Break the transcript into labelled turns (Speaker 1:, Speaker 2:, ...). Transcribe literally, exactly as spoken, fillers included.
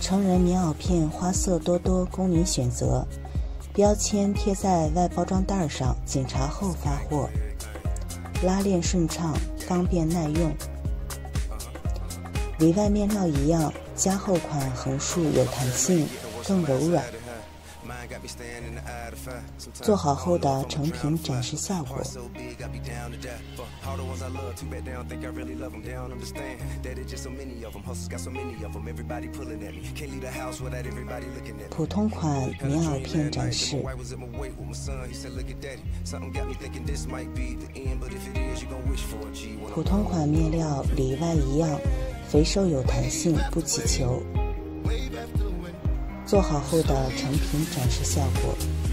Speaker 1: 成人棉袄片花色多多，供您选择。标签贴在外包装袋上，检查后发货。拉链顺畅，方便耐用。里外面料一样，加厚款横竖有弹性，更柔软。做好后的成品展示效果。普通款棉袄片展示。普通款面料里外一样，肥瘦有弹性，不起球。做好后的成品展示效果。